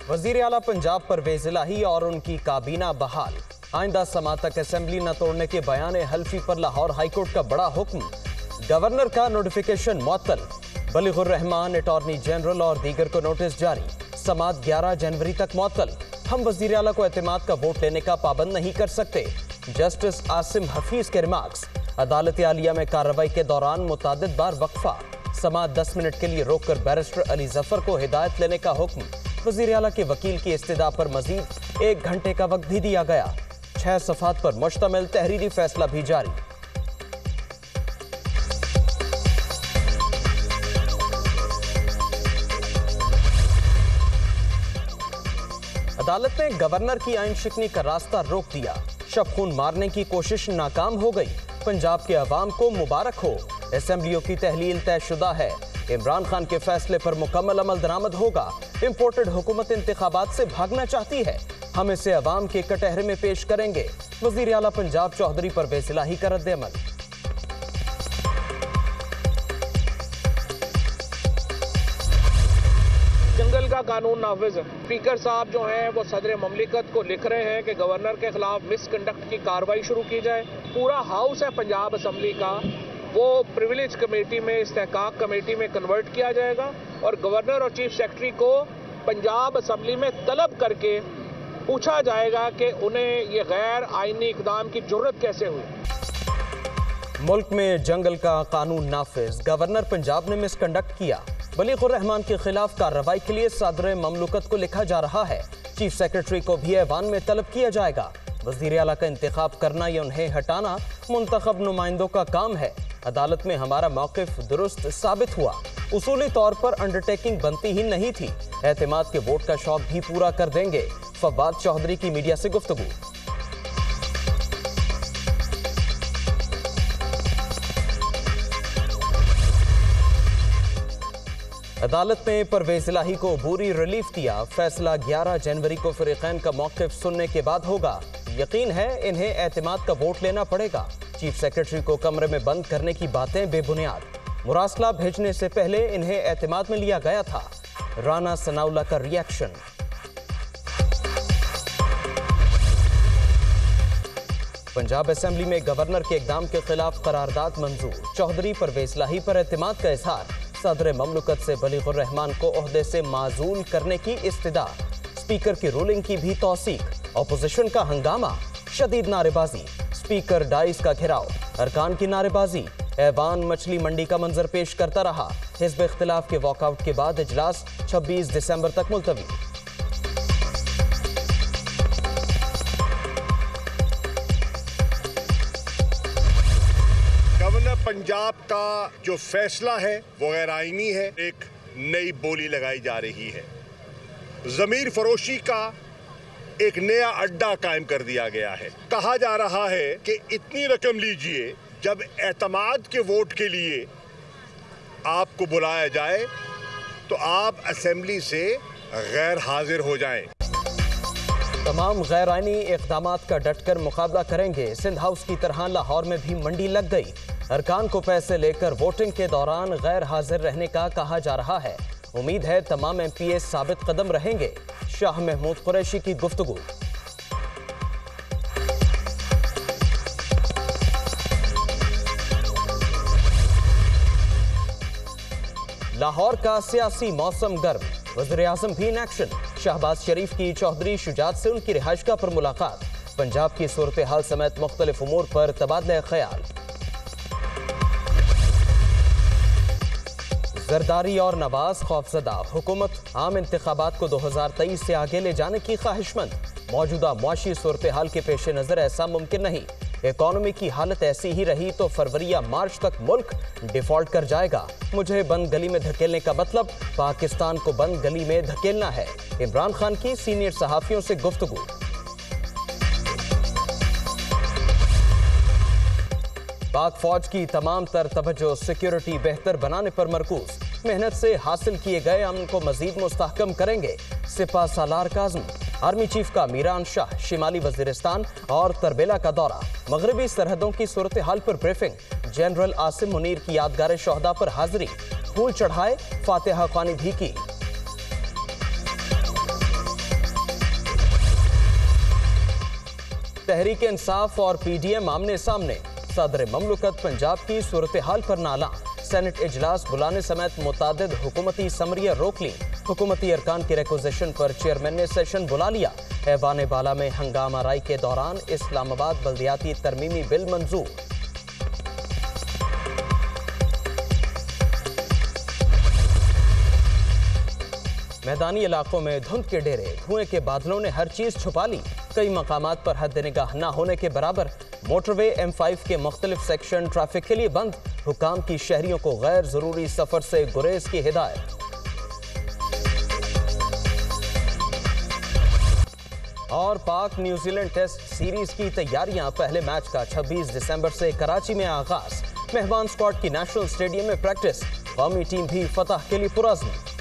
वजीर आला पंजाब परवेज इलाही और उनकी काबीना बहाल। आइंदा समात तक असेंबली न तोड़ने के बयान हल्फी पर लाहौर हाईकोर्ट का बड़ा हुक्म। गवर्नर का नोटिफिकेशन मुअत्तल। बलीगुर रहमान, अटॉर्नी जनरल और दीगर को नोटिस जारी। समात 11 जनवरी तक मुअत्तल। हम वजीर आला को एतमाद का वोट लेने का पाबंद नहीं कर सकते। जस्टिस आसिम हफीज के रिमार्क्स। अदालत आलिया में कार्रवाई के दौरान मुतादिद बार वक्फा। समात 10 मिनट के लिए रोककर बैरिस्टर अली जफर को हिदायत लेने का हुक्म। वजीर आला के वकील की इस्तिदा पर मजीद 1 घंटे का वक्त भी दिया गया। 6 सफ़ात पर मुश्तमिल तहरीरी फैसला भी जारी। अदालत ने गवर्नर की आइन शिकनी का रास्ता रोक दिया। शब खून मारने की कोशिश नाकाम हो गई। पंजाब के अवाम को मुबारक हो। असेंबलियों की तहलील तयशुदा है। इमरान खान के फैसले पर मुकम्मल अमल दरामद होगा। इंपोर्टेड हुकूमत इंतखाबात से भागना चाहती है। हम इसे अवाम के कटहरे में पेश करेंगे। वजीर आला पंजाब चौधरी परवेज इलाही का रद्द-ए-अमल। जंगल का कानून नाफिज है। स्पीकर साहब जो हैं वो सदर ममलिकत को लिख रहे हैं कि गवर्नर के खिलाफ मिसकंडक्ट की कार्रवाई शुरू की जाए। पूरा हाउस है पंजाब असम्बली का, वो प्रिविलेज कमेटी में, इस्तेहकाक कमेटी में कन्वर्ट किया जाएगा और गवर्नर और चीफ सेक्रेटरी को पंजाब असम्बली में तलब करके पूछा जाएगा कि उन्हें ये गैर आईनी इकदाम की जुर्रत कैसे हुई। मुल्क में जंगल का कानून नाफिज। गवर्नर पंजाब ने मिसकंडक्ट किया। बलीगुर रहमान के खिलाफ कार्रवाई के लिए सदर ममलुकत को लिखा जा रहा है। चीफ सेक्रेटरी को भी ऐवान में तलब किया जाएगा। वजीर आला का इंतखाब करना या उन्हें हटाना मुंतखब नुमाइंदों का काम है। अदालत में हमारा मौक़िफ़ दुरुस्त साबित हुआ। उसूली तौर पर अंडरटेकिंग बनती ही नहीं थी। एतमाद के वोट का शौक भी पूरा कर देंगे। फवाद चौधरी की मीडिया से गुफ्तगू। अदालत ने परवेज इलाही को बुरी रिलीफ दिया। फैसला 11 जनवरी को फरीकैन का मौक़िफ़ सुनने के बाद होगा। यकीन है इन्हें एतमाद का वोट लेना पड़ेगा। चीफ सेक्रेटरी को कमरे में बंद करने की बातें बेबुनियाद। मुरासला भेजने से पहले इन्हें एतमाद में लिया गया था। राना सनाउल्लाह का रिएक्शन। पंजाब असेंबली में गवर्नर के इक़दाम के खिलाफ करारदाद मंजूर। चौधरी परवेज इलाही पर एतमाद का इजहार। सदर ममलुकत से बलीगुर रहमान को ओहदे से माजूल करने की इस्तिदा। स्पीकर की रूलिंग की भी तौसीक। अपोजिशन का हंगामा, शदीद नारेबाजी। स्पीकर डाइस का घेराव, अरकान की नारेबाजी। ऐवान मछली मंडी का मंजर पेश करता रहा। हिज़्ब इख्तिलाफ के वॉकआउट के बाद इजलास 26 दिसंबर तक मुलतवी। गवर्नर पंजाब का जो फैसला है वो गैर आईनी है। एक नई बोली लगाई जा रही है। ज़मीर फरोशी का एक नया अड्डा कायम कर दिया गया है। कहा जा रहा है कि इतनी रकम लीजिए, जब एतमाद के वोट के लिए आपको बुलाया जाए तो आप असेंबली से गैर हाजिर हो जाएं। तमाम गैर आईनी इक़दामात का डटकर मुकाबला करेंगे। सिंध हाउस की तरह लाहौर में भी मंडी लग गई। अरकान को पैसे लेकर वोटिंग के दौरान गैर हाजिर रहने का कहा जा रहा है। उम्मीद है तमाम MPA साबित कदम रहेंगे। शाह महमूद कुरैशी की गुफ्तगू। लाहौर का सियासी मौसम गर्म। वज़ीर-ए-आज़म भी इन एक्शन। शहबाज शरीफ की चौधरी शुजात से उनकी रिहाइशगाह पर मुलाकात। पंजाब की सूरत हाल समेत मुख्तलिफ उमूर पर तबादला ख्याल। जरदारी और नवाज खौफजदा। हुकूमत आम इंतखाबात को 2023 से आगे ले जाने की ख्वाहिशमंद। मौजूदा मुआशी सूरत हाल के पेश नज़र ऐसा मुमकिन नहीं। इकॉनमी की हालत ऐसी ही रही तो फरवरी या मार्च तक मुल्क डिफॉल्ट कर जाएगा। मुझे बंद गली में धकेलने का मतलब पाकिस्तान को बंद गली में धकेलना है। इमरान खान की सीनियर सहाफियों से गुफ्तगू। पाक फौज की तमाम तर तवज्जो सिक्योरिटी बेहतर बनाने पर मरकूज। मेहनत से हासिल किए गए अमन को मजीद मुस्तहकम करेंगे। सिपा सालार का आज़म। आर्मी चीफ का मीरान शाह शिमाली वजीरिस्तान और तरबेला का दौरा। मगरबी सरहदों की सूरत हाल पर ब्रीफिंग। जनरल आसिम मुनीर की यादगार शोहदा पर हाजिरी। फूल चढ़ाए, फातिहा ख्वानी भी की। तहरीक इंसाफ और पीडीएम आमने सामने। सदर ममलकत पंजाब की सूरत हाल पर नाला। सेनेट इजलास बुलाने समेत मुतादिद हुकूमती समरियां रोक ली। हुकूमती अरकान की रिक्वेजिशन पर चेयरमैन ने सेशन बुला लिया। ऐवान बाला में हंगामा राय के दौरान इस्लामाबाद बल्दियाती तरमीमी बिल मंजूर। मैदानी इलाकों में धुंध के डेरे, धुएं के बादलों ने हर चीज छुपा ली। कई मकामात पर हद निगाह न होने के बराबर। मोटरवे M5 के मुख्तलिफ सेक्शन ट्रैफिक के लिए बंद। हुकाम की शहरियों को गैर जरूरी सफर से गुरेज की हिदायत। और पाक न्यूजीलैंड टेस्ट सीरीज की तैयारियां। पहले मैच का 26 दिसंबर से कराची में आगाज। मेहमान स्क्वाड की नेशनल स्टेडियम में प्रैक्टिस। कौमी टीम भी फतह के लिए पुरअज़्म।